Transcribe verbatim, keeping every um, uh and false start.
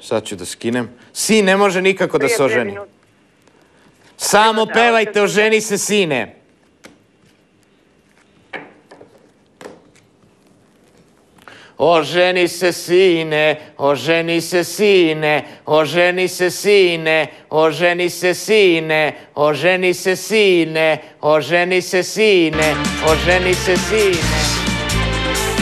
Sad ću da skinem. Sin ne može nikako da se oženi. Samo pevajte, oženi se, sine. Oženi se, sine, oženi se, sine, oženi se, sine, oženi se, sine, oženi se, sine, oženi se, sine, oženi se, sine.